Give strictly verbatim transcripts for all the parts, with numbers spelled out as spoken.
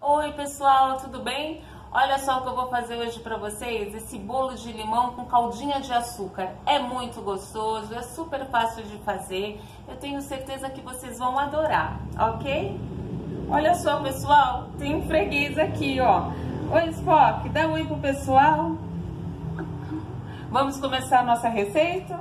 Oi pessoal, tudo bem? Olha só o que eu vou fazer hoje para vocês, esse bolo de limão com caldinha de açúcar. É muito gostoso, é super fácil de fazer, eu tenho certeza que vocês vão adorar, ok? Olha só pessoal, tem um freguês aqui, ó. Oi Spock, dá um oi pro pessoal. Vamos começar a nossa receita?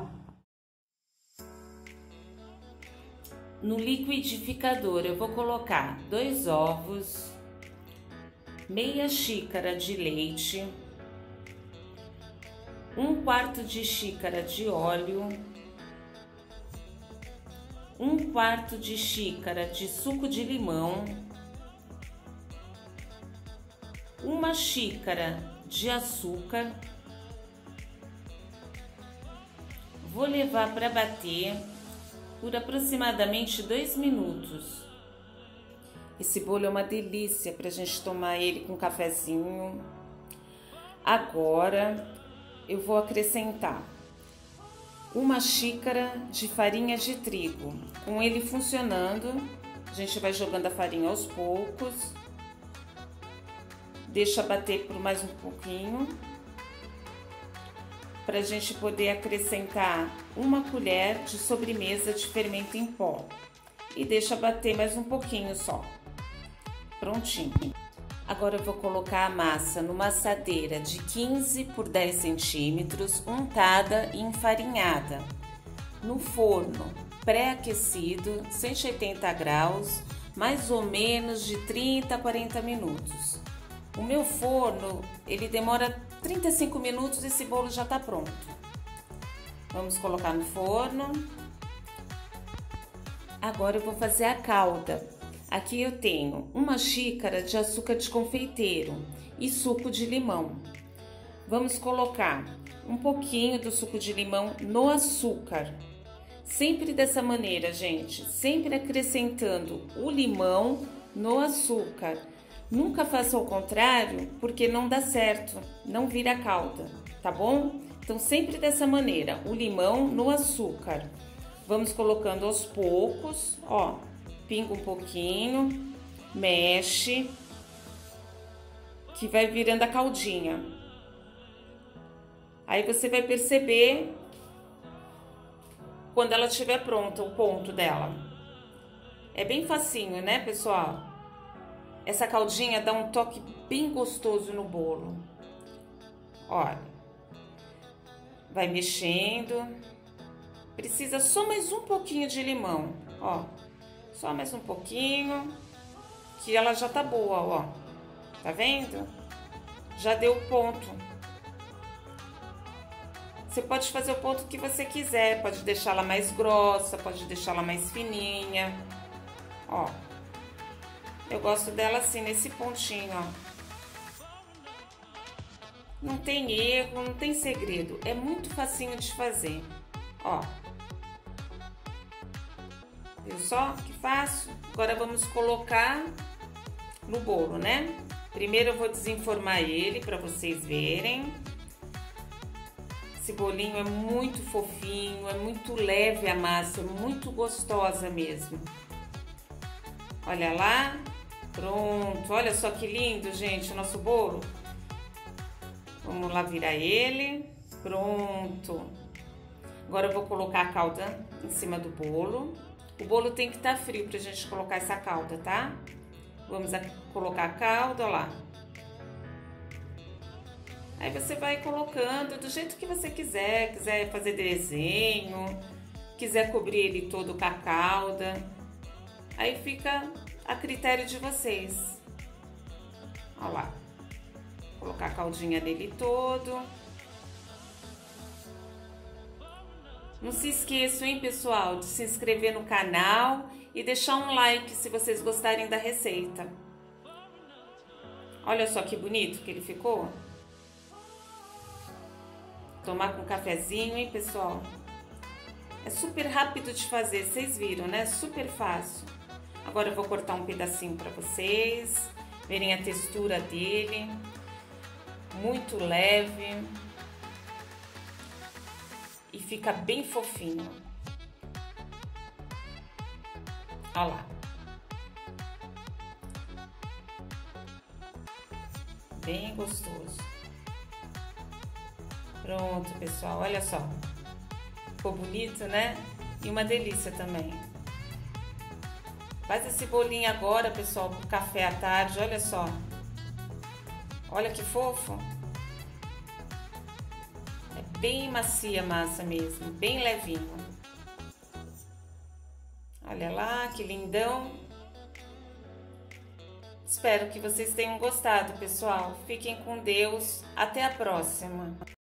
No liquidificador eu vou colocar dois ovos, meia xícara de leite, um quarto de xícara de óleo, um quarto de xícara de suco de limão, uma xícara de açúcar. Vou levar para bater por aproximadamente dois minutos. Esse bolo é uma delícia para a gente tomar ele com cafezinho. Agora eu vou acrescentar uma xícara de farinha de trigo. Com ele funcionando, a gente vai jogando a farinha aos poucos. Deixa bater por mais um pouquinho, para a gente poder acrescentar uma colher de sobremesa de fermento em pó. E deixa bater mais um pouquinho só. Prontinho. Agora eu vou colocar a massa numa assadeira de quinze por dez centímetros, untada e enfarinhada, no forno pré-aquecido, cento e oitenta graus, mais ou menos de trinta a quarenta minutos. O meu forno, ele demora trinta e cinco minutos e esse bolo já tá pronto. Vamos colocar no forno. Agora eu vou fazer a calda. Aqui eu tenho uma xícara de açúcar de confeiteiro e suco de limão. Vamos colocar um pouquinho do suco de limão no açúcar. Sempre dessa maneira, gente, sempre acrescentando o limão no açúcar. Nunca faça o contrário, porque não dá certo, não vira calda, tá bom? Então sempre dessa maneira, o limão no açúcar. Vamos colocando aos poucos, ó, pinga um pouquinho, mexe, que vai virando a caldinha. Aí você vai perceber quando ela estiver pronta, o ponto dela. É bem facinho, né, pessoal? Essa caldinha dá um toque bem gostoso no bolo. Olha, vai mexendo. Precisa só mais um pouquinho de limão, ó. Só mais um pouquinho, que ela já tá boa, ó. Tá vendo? Já deu o ponto. Você pode fazer o ponto que você quiser. Pode deixá-la mais grossa, pode deixá-la mais fininha. Ó. Eu gosto dela assim, nesse pontinho, ó. Não tem erro, não tem segredo. É muito facinho de fazer, ó. Viu só que fácil? Agora vamos colocar no bolo, né? Primeiro eu vou desenformar ele para vocês verem. Esse bolinho é muito fofinho, é muito leve a massa, é muito gostosa mesmo. Olha lá. Pronto, olha só que lindo, gente, o nosso bolo. Vamos lá virar ele. Pronto. Agora eu vou colocar a calda em cima do bolo. O bolo tem que estar frio pra gente colocar essa calda, tá? Vamos a colocar a calda, ó lá. Aí você vai colocando do jeito que você quiser. Quiser fazer desenho, quiser cobrir ele todo com a calda. Aí fica a critério de vocês. Olha lá. Vou colocar a caldinha nele todo. Não se esqueçam, hein, pessoal, de se inscrever no canal e deixar um like se vocês gostarem da receita. Olha só que bonito que ele ficou. Tomar com cafezinho, hein, pessoal? É super rápido de fazer, vocês viram, né? Super fácil. Agora eu vou cortar um pedacinho para vocês verem a textura dele. Muito leve. E fica bem fofinho. Olha lá. bem gostoso. Pronto, pessoal, olha só. Ficou bonito, né? E uma delícia também. Faz esse bolinho agora, pessoal, pro café à tarde, olha só. Olha que fofo. É bem macia a massa mesmo, bem levinho. Olha lá, que lindão. Espero que vocês tenham gostado, pessoal. Fiquem com Deus. Até a próxima.